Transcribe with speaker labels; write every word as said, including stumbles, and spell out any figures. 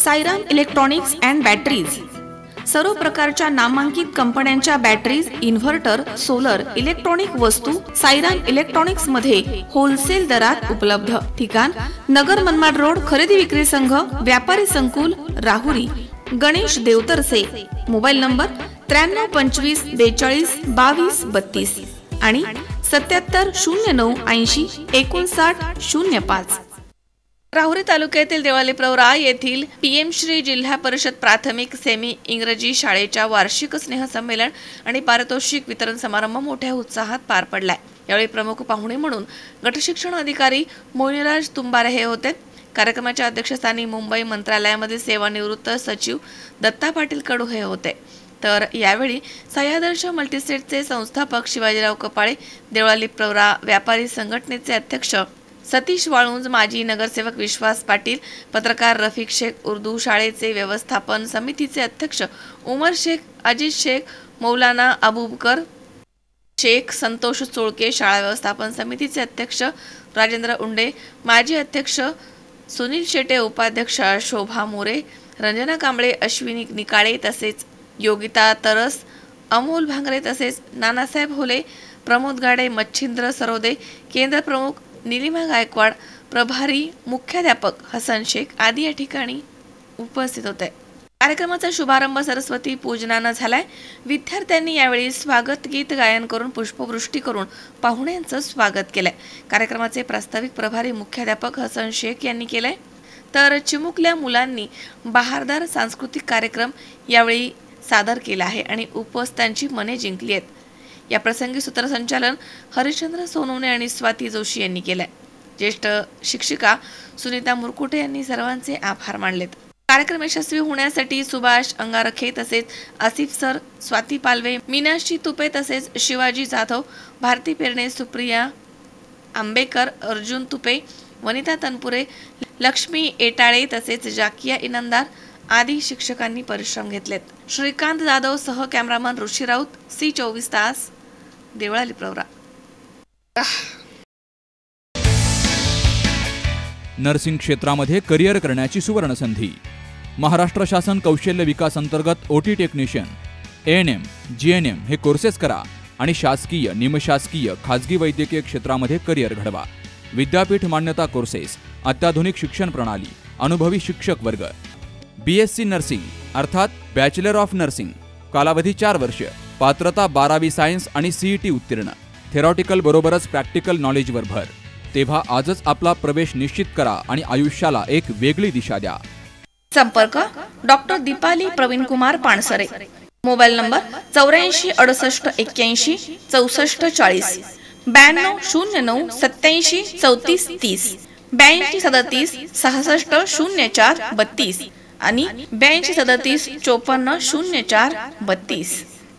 Speaker 1: Sairam electronics and batteries सर्व प्रकारच्या नामांकित कंपन्यांच्या बॅटरीज, इन्व्हर्टर, सोलर, इलेक्ट्रॉनिक वस्तू साईराम इलेक्ट्रॉनिक्स मध्ये होलसेल दरात उपलब्ध। ठिकाण नगर मनमाड रोड, खरेदी विक्री संघ, व्यापारी संकुल, राहुरी। गणेश देवतरसे। मोबाईल नंबर त्र्याण्णव पंचवीस बेचाळीस बावीस बत्तीस आणि सत्याहत्तर शून्य नऊ ऐंशी एकोणसाठ शून्य पाच। राहुरी तालुक्यातील देवळाली प्रवरा येथील पीएम श्री जिल्हा परिषद प्राथमिक सेमी इंग्रजी शाळेच्या वार्षिक स्नेहसंमेलन आणि पारितोषिक वितरण समारंभ मोठ्या उत्साहात पार पडलाय। यावेळी प्रमुख पाहुणे म्हणून गटशिक्षण अधिकारी मोनिराज तुंबारे हे होते। कार्यक्रमाच्या अध्यक्षस्थानी मुंबई मंत्रालयामध्ये सेवानिवृत्त सचिव दत्ता पाटील कडू हे होते। तर यावेळी सह्यादर्श मल्टीसेटचे संस्थापक शिवाजीराव कपाळे, देवळाली प्रवरा व्यापारी संघटनेचे अध्यक्ष सतीश वाळुंज, माजी नगरसेवक विश्वास पाटील, पत्रकार रफिक शेख, उर्दू शाळेचे व्यवस्थापन समितीचे अध्यक्ष उमर शेख, अजित शेख, मौलाना अबूबकर शेख, संतोष चोळके, शाळा व्यवस्थापन समितीचे अध्यक्ष राजेंद्र उंडे, माजी अध्यक्ष सुनील शेटे, उपाध्यक्ष शोभा मोरे, रंजना कांबळे, अश्विनी निकाळे तसेच योगिता तरस, अमोल भांगरे तसेच नानासाहेब होले, प्रमोद गाडे, मच्छिंद्र सरोदे, केंद्र प्रमुख निलिमा गायकवाड, प्रभारी मुख्याध्यापक हसन शेख आदी या ठिकाणी उपस्थित होते। कार्यक्रमाचा शुभारंभ सरस्वती पूजनाने झालाय। विद्यार्थ्यांनी यावेळी स्वागत गीत गायन करून पुष्पवृष्टी करून पाहुण्यांचं स्वागत केलंय। कार्यक्रमाचे प्रास्ताविक प्रभारी मुख्याध्यापक हसन शेख यांनी केलंय। तर चिमुकल्या मुलांनी बहारदार सांस्कृतिक कार्यक्रम यावेळी सादर केला आहे आणि उपस्थितांची मने जिंकली आहेत। या प्रसंगी सूत्रसंचालन हरिश्चंद्र सोनवणे आणि स्वाती जोशी यांनी केले। ज्येष्ठ शिक्षिका सुनीता मुरकुटे यांनी सर्वांचे आभार मानलेत। कार्यक्रम यशस्वी होण्यासाठी सुभाष अंगारखे तसेच आसिफ सर, स्वाती पालवे, मीनाक्षी तुपे तसेच शिवाजी जाधव, भारती पेरणे, सुप्रिया आंबेकर, अर्जुन तुपे, वनिता तनपुरे, लक्ष्मी एटाळे तसेच जाकिया इनामदार आदी शिक्षकांनी परिश्रम घेतलेत। श्रीकांत जाधव सह कॅमेरामन ऋषी राऊत, सी चोवीस तास, देवळाली प्रवरा।
Speaker 2: नर्सिंग क्षेत्रामध्ये करिअर करण्याची सुवर्ण संधी। महाराष्ट्र शासन कौशल्य विकास अंतर्गत ओटी टेक्निशियन, एएनएम, जीएनएम हे कोर्सेस करा आणि शासकीय, निमशासकीय, खाजगी वैद्यकीय क्षेत्रामध्ये करिअर घडवा। विद्यापीठ मान्यता कोर्सेस, अत्याधुनिक शिक्षण प्रणाली, अनुभवी शिक्षक वर्ग। बीएससी नर्सिंग अर्थात बॅचलर ऑफ नर्सिंग, कालावधी चार वर्ष, पात्रता बारावी सायन्स आणि सीईटी उत्तीर्ण, थेरॉटिकल बरोबरच प्रॅक्टिकल नॉलेजवर भर। तेव्हा आजच आपला प्रवेश निश्चित करा आणि आयुष्याला एक वेगळी दिशा द्या।
Speaker 1: संपर्क doctor Deepali Pravin Kumar Pansare. Mobile number चौऱ्याऐंशी अडुसष्ट एक्क्याऐंशी चौसष्ट चाळीस, ब्याण्णव शून्य नऊ सत्याऐंशी चौतीस तीस, ब्याऐंशी सदतीस सहासष्ट शून्य चार बत्तीस आणि ब्याऐंशी सदतीस चोपन्न शून्य चार बत्तीस।